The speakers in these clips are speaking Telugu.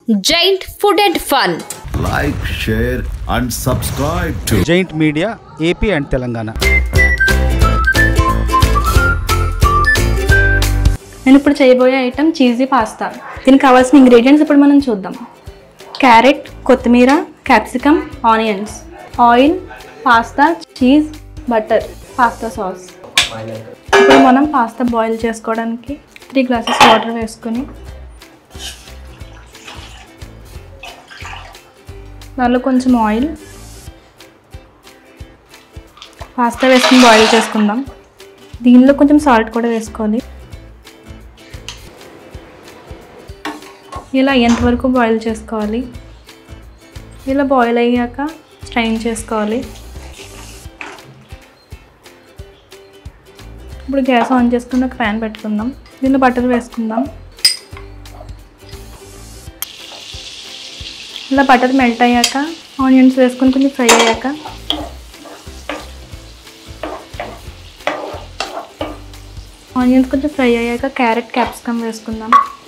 Giant Food and Fun. Like, share and subscribe to Giant Media, AP and Telangana. నేను ఇప్పుడు చేయబోయే ఐటమ్ చీజీ పాస్తా. దీనికి కావాల్సిన ఇంగ్రీడియంట్స్ ఇప్పుడు మనం చూద్దాం. క్యారెట్, కొత్తిమీర, capsicum, onions, oil, pasta, cheese, butter, pasta sauce. ఇప్పుడు మనం పాస్తా బాయిల్ చేసుకోవడానికి 3 గ్లాసెస్ వాటర్ వేసుకొని దానిలో కొంచెం ఆయిల్, పాస్తా వేసుకుని బాయిల్ చేసుకుందాం. దీనిలో కొంచెం సాల్ట్ కూడా వేసుకోవాలి. ఇలా ఎంతవరకు బాయిల్ చేసుకోవాలి. ఇలా బాయిల్ అయ్యాక స్ట్రైన్ చేసుకోవాలి. ఇప్పుడు గ్యాస్ ఆన్ చేసుకుని ఒక ప్యాన్ పెట్టుకుందాం. దీనిలో బటర్ వేసుకుందాం. ఇలా బటర్ మెల్ట్ అయ్యాక ఆనియన్స్ వేసుకొని కొంచెం ఫ్రై అయ్యాక ఆనియన్స్ కొంచెం ఫ్రై అయ్యాక క్యారెట్, క్యాప్సికమ్ వేసుకుందాం.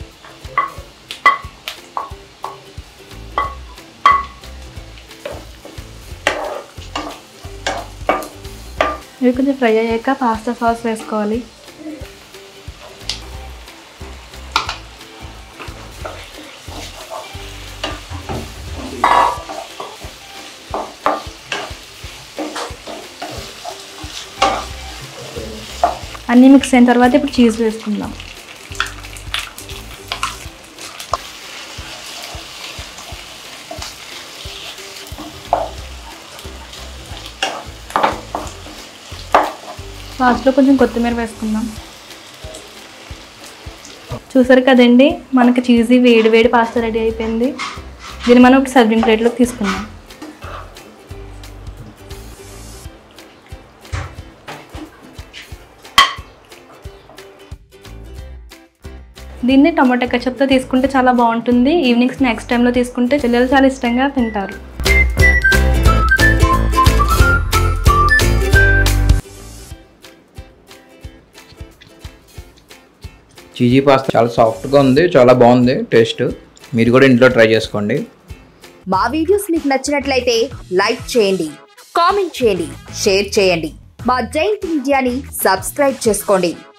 ఇవి కొంచెం ఫ్రై అయ్యాక పాస్తా సాస్ వేసుకోవాలి. అన్నీ మిక్స్ అయిన తర్వాత ఇప్పుడు చీజ్ వేసుకుందాం. లాస్ట్లో కొంచెం కొత్తిమీర వేసుకుందాం. చూసారు కదండి, మనకి చీజీ వేడి వేడి పాస్తా రెడీ అయిపోయింది. దీన్ని మనం ఒక సర్వింగ్ ప్లేట్లోకి తీసుకుందాం. దీన్ని టమాటో కెచప్తో తీసుకుంటే చాలా బాగుంటుంది. ఈవినింగ్ స్నాక్స్ టైంలో తీసుకుంటే పిల్లలు చాలా ఇష్టంగా తింటారు. చీజీ పాస్తా చాలా సాఫ్ట్గా ఉంది, చాలా బాగుంది టేస్ట్. మీరు కూడా ఇంట్లో ట్రై చేసుకోండి. మా వీడియోస్ మీకు నచ్చినట్లయితే లైక్ చేయండి, కామెంట్ చేయండి, షేర్ చేయండి. మా జైంట్ మీడియాని సబ్స్క్రైబ్ చేసుకోండి.